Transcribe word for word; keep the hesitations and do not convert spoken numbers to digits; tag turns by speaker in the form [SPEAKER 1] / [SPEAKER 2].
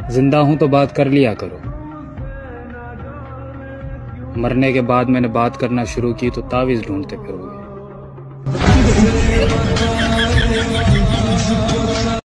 [SPEAKER 1] जिंदा हूं तो बात कर लिया करो। मरने के बाद मैंने बात करना शुरू की तो तावीज़ ढूंढते फिरोगे।